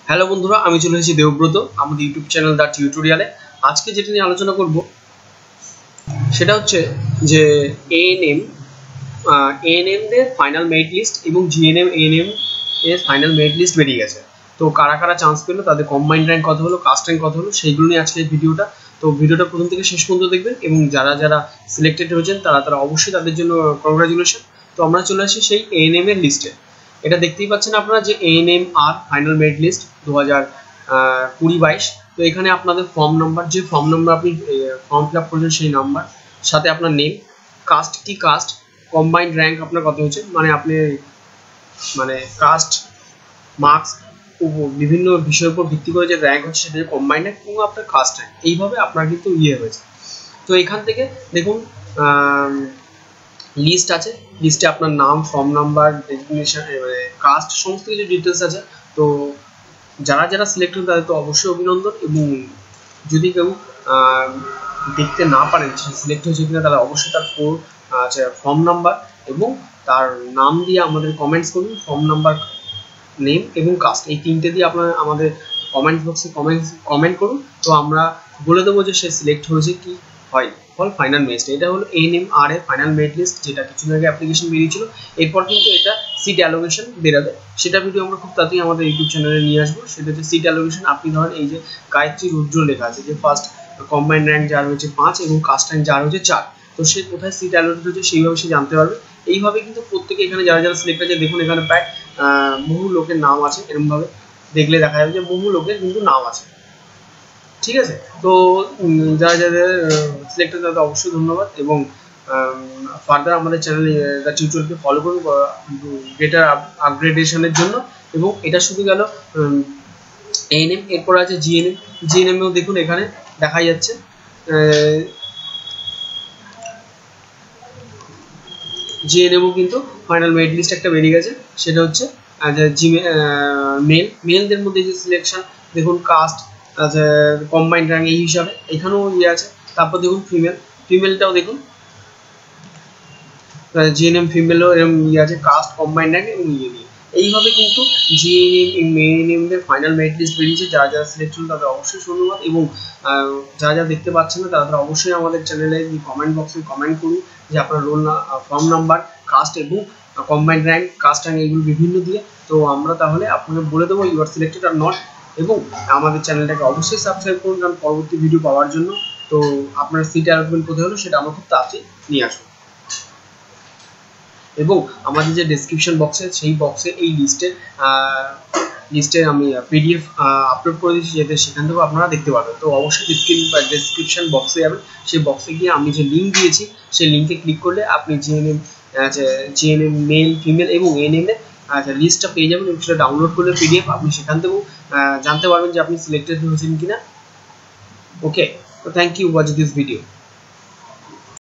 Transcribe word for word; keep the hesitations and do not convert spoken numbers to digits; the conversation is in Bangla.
হ্যালো বন্ধুরা, আমি চলে এসেছি দেবব্রত আমাদের ইউটিউব চ্যানেল দ্য টিউটোরিয়ালে। আজকে যেটা নিয়ে আলোচনা করব সেটা হচ্ছে যে এএনএম এএনএম দের ফাইনাল মেরিট লিস্ট এবং জিএনএম এএনএম এর ফাইনাল মেরিট লিস্ট বেরিয়ে গেছে। তো কারা কারা চান্স পেলো, তাদের কম্বাইন্ড র্যাঙ্ক কত হলো, কাস্ট র্যাঙ্ক কত হলো, সেইগুলো নিয়ে আজকে ভিডিওটা। তো ভিডিওটা প্রথম থেকে শেষ পর্যন্ত দেখবেন এবং যারা যারা সিলেক্টেড হয়েছেন তারা তারা অবশ্যই তাদের জন্য কংগ্রাচুলেশন। তো আমরা চলে আসি সেই এএনএম এর লিস্টে। এটা দেখতেই পাচ্ছেন আপনারা যে এএনএম আর ফাইনাল মেরিট লিস্ট দু হাজার কুড়ি বাইশ। তো এখানে আপনাদের ফর্ম নাম্বার, যে ফর্ম নাম্বার আপনি ফর্ম ফিল আপ করেছেন সেই নাম্বার, সাথে আপনার নেম, কাস্ট কি কাস্ট, কম্বাইন্ড র্যাঙ্ক আপনার কত হচ্ছে, মানে আপনি মানে কাস্ট মার্কস বিভিন্ন বিষয়ের উপর ভিত্তি করে যে র্যাঙ্ক হচ্ছে সেটা কম্বাইন্ড র্যাঙ্ক এবং আপনার কাস্ট র্যাঙ্ক, এইভাবে আপনার কিন্তু ইয়ে হয়েছে। তো এখান থেকে দেখুন লিস্ট আছে, লিস্টে আপনার নাম, ফর্ম নাম্বার, ডেজিগনেশন, কাস্ট, সমস্ত কিছু ডিটেলস আছে। তো যারা যারা সিলেক্ট হন তাদের তো অবশ্যই অভিনন্দন, এবং যদি কেউ দেখতে না পারেন সিলেক্ট হয়েছে কিনা, তাহলে অবশ্যই তার ফোর আচ্ছা ফর্ম নাম্বার এবং তার নাম দিয়ে আমাদের কমেন্টস করুন। ফর্ম নাম্বার, নেম এবং কাস্ট, এই তিনটে দিয়ে আপনার আমাদের কমেন্ট বক্সে কমেন্ট কমেন্ট করুন। তো আমরা বলে দেবো যে সে সিলেক্ট হয়েছে কি হয় ফল ফাইনাল মেরিট। এটা হলো এএনএম আর এর ফাইনাল মেরিট লিস্ট, যেটা কিছুদিন আগে অ্যাপ্লিকেশন বেরিয়েছিল। এরপর কিন্তু এটা সিট অ্যালোকেশন বেরোবে, সেটা ভিডিও আমরা খুব তাড়াতাড়ি আমাদের ইউটিউব চ্যানেলে নিয়ে আসবো। সেটা হচ্ছে সিট অ্যালোকেশন। আপনি ধরেন এই যে গায়ত্রী রুদ্র লেখা আছে, যে ফার্স্ট কম্বাইন্ড র্যাঙ্ক যার হচ্ছে পাঁচ এবং কাস্ট র্যাঙ্ক যার হচ্ছে চার, তো সে কোথায় সিট অ্যালোকেট হচ্ছে সেইভাবে সে জানতে পারবে। এইভাবে কিন্তু প্রত্যেকে এখানে যারা যারা সিলেক্ট আছে, দেখুন এখানে প্রায় বহু লোকের নাম আছে, এরকমভাবে দেখলে দেখা যাবে যে বহু লোকের কিন্তু নাম আছে। ঠিক আছে, তো যারা যাদের সিলেক্টেড তাদের অবশ্যই ধন্যবাদ, এবং ফার্দার আমাদের চ্যানেল দ্য টিউটোরিয়ালকে ফলো করুন বেটার আপগ্রেডেশনের জন্য। এবং এটা শুধু গেল এএনএম, এরপর আছে জিএনএম। জিএনএমেও দেখুন এখানে দেখা যাচ্ছে জিএনএমও কিন্তু ফাইনাল মেরিট লিস্ট একটা বেরিয়ে গেছে। সেটা হচ্ছে জিমে মেল মেলদের মধ্যে যে সিলেকশন, দেখুন কাস্ট আচ্ছা কম্বাইন্ড র্যাঙ্ক এই হিসাবে এখানেও ইয়ে আছে। তারপর দেখুন ফিমেল, ফিমেলটাও দেখুন জিএনএম ফিমেলও এরকম ইয়ে আছে, কাস্ট, কম্বাইন্ড র্যাঙ্ক এবং ইয়ে নিয়ে। এইভাবে কিন্তু জিএনএম মেএনএমদের ফাইনাল মেরিট লিস্ট বেরিয়েছে। যারা যারা সিলেক্ট হল তাদের অবশ্যই ধন্যবাদ, এবং যারা যারা দেখতে পাচ্ছেন না তারা তারা অবশ্যই আমাদের চ্যানেলে কমেন্ট বক্সে কমেন্ট করুন যে আপনার রোল না ফর্ম নাম্বার, কাস্ট এবং কম্বাইন্ড র্যাঙ্ক, কাস্ট র্যাঙ্ক এগুলো বিভিন্ন দিয়ে। তো আমরা তাহলে আপনাকে বলে দেবো you are selected or not, এবং আমাদের চ্যানেলটাকে অবশ্যই সাবস্ক্রাইব করুন কারণ পরবর্তী ভিডিও পাওয়ার জন্য। তো আপনার সিট অ্যালটমেন্ট কোথায় হলো সেটা আমরা খুব তাড়াতাড়ি নিয়ে আসবো, এবং আমাদের যে ডেসক্রিপশন বক্সে সেই বক্সে এই লিস্টের লিস্টের আমি পিডিএফ আপলোড করে দিয়েছি, যাতে সেখান থেকেও আপনারা দেখতে পাবেন। তো অবশ্যই ডেসক্রিপশন বক্সে যাবেন, সেই বক্সে গিয়ে আমি যে লিঙ্ক দিয়েছি সেই লিঙ্কে ক্লিক করলে আপনি জিএনএম জিএনএম মেল, ফিমেল এবং এএনএম এর আচ্ছা লিস্টটা পেয়ে যাবেন, এবং সেটা ডাউনলোড করলে পিডিএফ আপনি সেখান থেকেও জানতে পারবেন যে আপনি সিলেক্টেড হয়েছেন কিনা। ওকে, তো thank you watch this video.